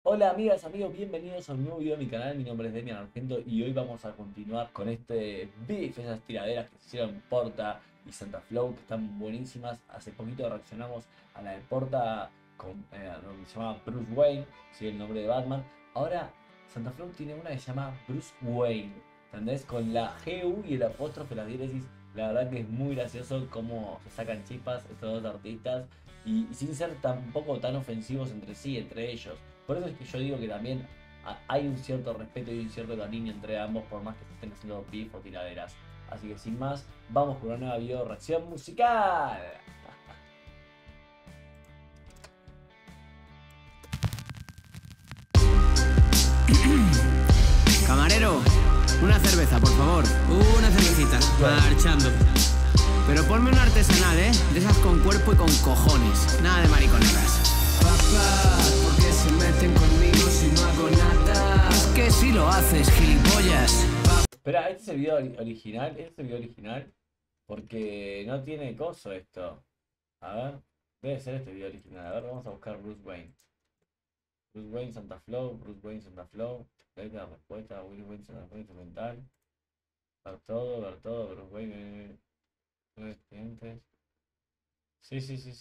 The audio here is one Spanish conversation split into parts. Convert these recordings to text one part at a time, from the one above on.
Hola amigas, amigos, bienvenidos a un nuevo video de mi canal. Mi nombre es Demian Argento y hoy vamos a continuar con este beef, esas tiraderas que se hicieron en Porta y Santa Flow, que están buenísimas. Hace poquito reaccionamos a la de Porta con donde se llama Bruce Wayne, ¿sí? El nombre de Batman. Ahora Santa Flow tiene una que se llama Bruce Wayne, ¿entendés? Con la GU y el apóstrofe, las diéresis. La verdad que es muy gracioso cómo se sacan chispas estos dos artistas y sin ser tampoco tan ofensivos entre sí, entre ellos. Por eso es que yo digo que también hay un cierto respeto y un cierto cariño entre ambos, por más que se estén haciendo beef o tiraderas. Así que sin más, vamos con una nueva video reacción musical. Camarero, una cerveza, por favor. Una cervecita, marchando. Pero ponme una artesanal, ¿eh? De esas con cuerpo y con cojones. Nada de mariconadas. Papá, ¿por qué se meten conmigo si no hago nada? Es que si lo haces, gilipollas. Espera, ¿este es el video original? ¿Este es el video original? Porque no tiene coso esto. A ver, debe ser este video original. A ver, vamos a buscar Bruce Wayne. Bruce Wayne, Santa Flow, Bruce Wayne, Santa Flow. La respuesta, Bruce Wayne, Santa Flow, instrumental. Ver todo, Bruce Wayne. Clientes. Sí.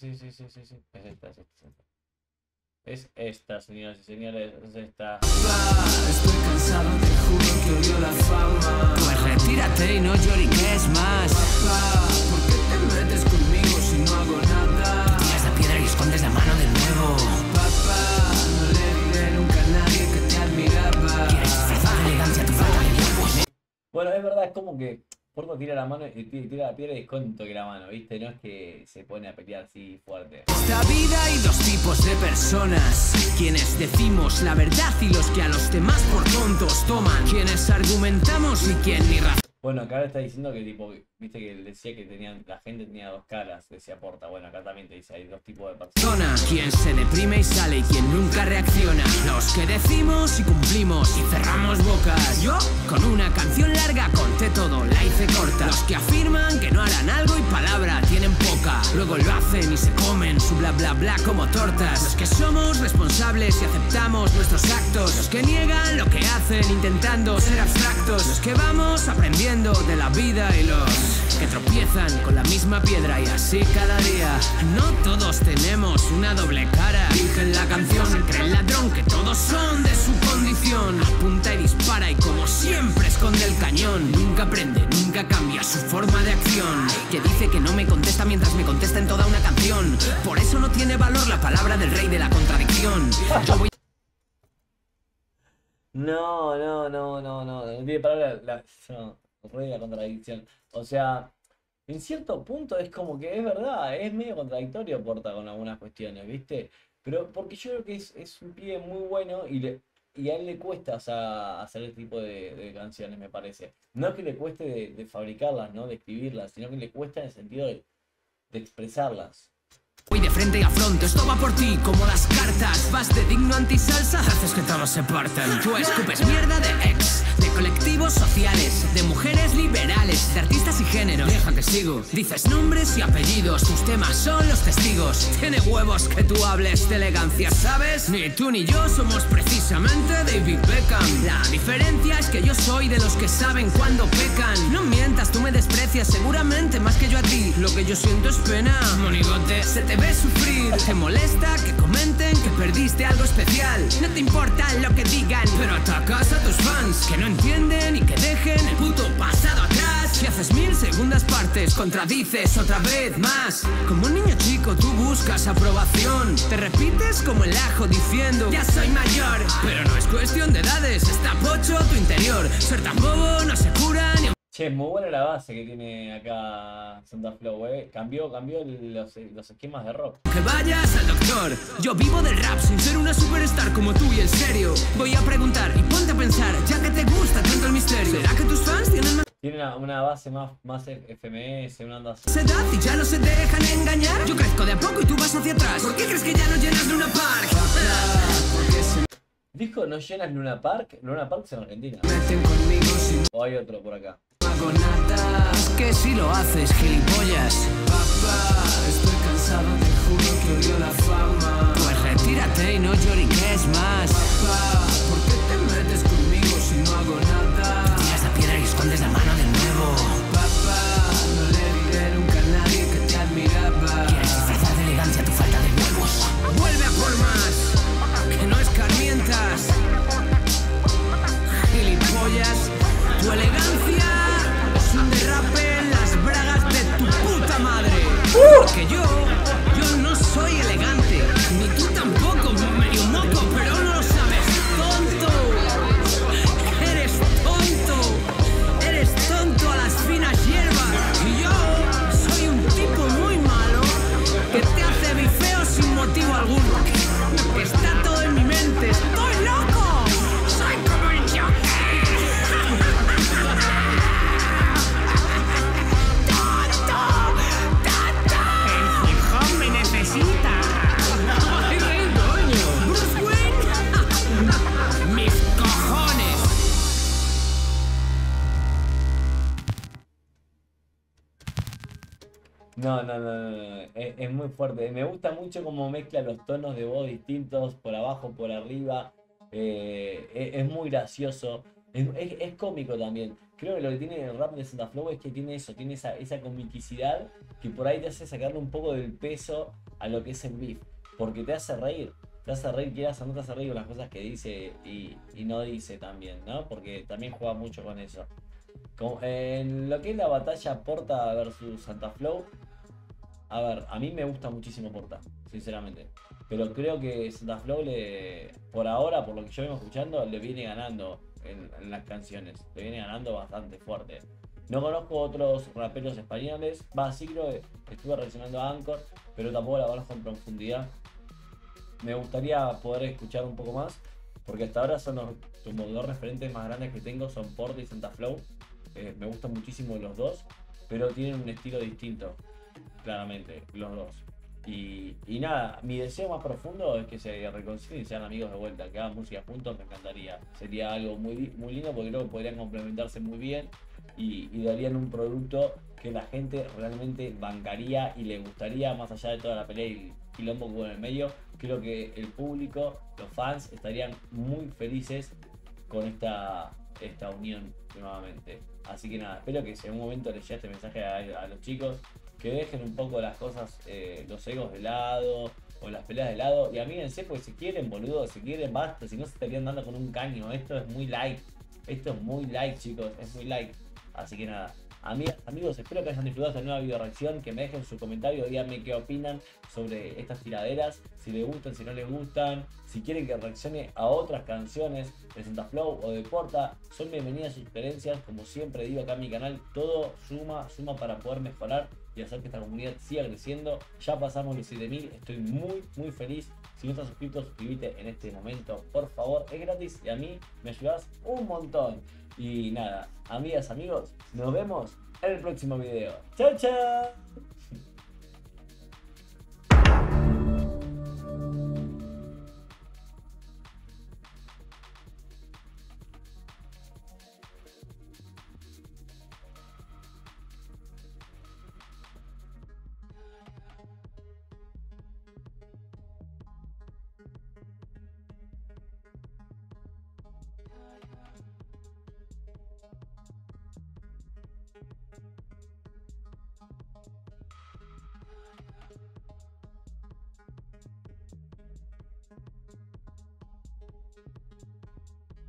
Es esta, señoras y señores, es esta. Estoy cansado, te juro que odio la fama. Pues retírate y no lloriques más. Papá, ¿por qué te metes conmigo si no hago nada? Tiras la piedra y escondes la mano de nuevo. Papá, no le diré nunca a nadie que te admiraba. Quieres disfrazar de elegancia tu falta de diablos. Bueno, es verdad, es como que Porta tira la mano y tira la piedra y esconde que la mano, ¿viste? No es que se pone a pelear así fuerte. Esta vida hay dos tipos de personas: quienes decimos la verdad y los que a los demás por tontos toman. Quienes argumentamos y quien ni razón. Bueno, acá está diciendo que tipo, viste que decía que la gente tenía dos caras, decía Porta. Bueno, acá también te dice, hay dos tipos de personas. Quien se deprime y sale y quien nunca reacciona. Los que decimos y cumplimos y cerramos bocas. Yo, con una canción larga conté todo, la hice corta. Los que afirman que no harán algo y palabra tienen poca. Luego lo hacen y se comen su bla bla bla como tortas. Los que somos responsables y aceptamos nuestros actos. Los que niegan lo que hacen intentando ser abstractos. Los que vamos aprendiendo de la vida y los que tropiezan con la misma piedra y así cada día. No todos tenemos una doble cara. Dije en la canción, se cree el ladrón que todos son de su condición. Apunta y dispara y como siempre esconde el cañón. Nunca aprende, nunca cambia su forma de acción. Que dice que no me contesta mientras me contesta en toda una canción. Por eso no tiene valor la palabra del rey de la contradicción. Yo voy... No tiene palabra rey de la contradicción. O sea, en cierto punto es como que es verdad, es medio contradictorio Porta con algunas cuestiones, ¿viste? Pero porque yo creo que es un pibe muy bueno y a él le cuesta, o sea, hacer este tipo de canciones, me parece. No es que le cueste de fabricarlas, ¿no? De escribirlas, sino que le cuesta en el sentido de expresarlas. Voy de frente y afronto, esto va por ti como las cartas. Vas de digno antisalsa, haces que todos se partan. Tú escupes mierda de ex, de colectivos sociales, de mujeres liberales, de artistas y géneros. Deja que sigo. Dices nombres y apellidos, tus temas son los testigos. Tiene huevos que tú hables de elegancia, ¿sabes? Ni tú ni yo somos precisamente David Beckham. La diferencia es que yo soy de los que saben cuando pecan. No mientas, tú me desprecias seguramente más que yo a ti. Lo que yo siento es pena, monigote, se te ve sufrir. Te molesta que comenten que perdiste algo especial. No te importa lo que digan, pero atacas a tus fans que no entienden y que dejen el puto pasado atrás. Y haces 1000 segundas partes, contradices otra vez más. Como un niño chico tú buscas aprobación. Te repites como el ajo diciendo ya soy mayor. Pero no es cuestión de edades, está pocho tu interior. Ser tan bobo no se cura ni... Che, muy buena la base que tiene acá Santa Flow, cambió los esquemas de rock. Que vayas al doctor. Yo vivo del rap sin ser una superstar como tú y en serio. Voy a preguntar y ponte a pensar, ya que te gusta tanto el misterio. ¿Será que tus fans tienen más? Tiene una base más FMS, una onda así. ¿Edad y ya no se dejan engañar? Yo crezco de a poco y tú vas hacia atrás. ¿Por qué crees que ya no llenas Luna Park? Dijo, ¿no llenas Luna Park? Luna Park es en Argentina. Meten conmigo si no O hay otro por acá. hago nada. Es que si lo haces, gilipollas. Papá, estoy cansado, te juro que odio la fama. Pues retírate y no lloriques más. No. Es muy fuerte. Me gusta mucho cómo mezcla los tonos de voz distintos, por abajo, por arriba. Es muy gracioso. Es cómico también. Creo que lo que tiene el rap de Santa Flow es que tiene eso, tiene esa comicidad que por ahí te hace sacarle un poco del peso a lo que es el beef. Porque te hace reír. Te hace reír, quieras o no te hace reír con las cosas que dice y no dice también, ¿no? Porque también juega mucho con eso. En lo que es la batalla Porta versus Santa Flow, a ver, a mí me gusta muchísimo Porta, sinceramente. Pero creo que Santa Flow por ahora, por lo que yo vengo escuchando, le viene ganando en las canciones. Le viene ganando bastante fuerte. No conozco otros raperos españoles. Sí creo que estuve reaccionando a Anchor, pero tampoco la conozco en profundidad. Me gustaría poder escuchar un poco más, porque hasta ahora son como dos referentes más grandes que tengo, son Porta y Santa Flow. Me gustan muchísimo los dos, pero tienen un estilo distinto, claramente, los dos. Y nada, mi deseo más profundo es que se reconcilien y sean amigos de vuelta, que hagan música juntos, me encantaría. Sería algo muy, muy lindo porque creo que podrían complementarse muy bien y darían un producto que la gente realmente bancaría y le gustaría, más allá de toda la pelea y el quilombo que hubo en el medio. Creo que el público, los fans, estarían muy felices con esta unión nuevamente. Así que nada, espero que si en un momento les llegue este mensaje a los chicos, que dejen un poco las cosas, los egos de lado o las peleas de lado y amíguense, pues si quieren, boludo, si quieren, basta, si no se estarían dando con un caño. Esto es muy light, chicos, es muy light. Así que nada, amigas, amigos, espero que hayan disfrutado esta nueva video reacción, que me dejen su comentario, díganme qué opinan sobre estas tiraderas, si les gustan, si no les gustan, si quieren que reaccione a otras canciones de Santa Flow o de Porta. Son bienvenidas sus sugerencias, como siempre digo acá en mi canal, todo suma para poder mejorar y hacer que esta comunidad siga creciendo. Ya pasamos los 7000, estoy muy feliz. Si no estás suscrito, suscríbete en este momento, por favor, es gratis y a mí me ayudas un montón. Y nada, amigas, amigos, nos vemos en el próximo video. ¡Chao, chao!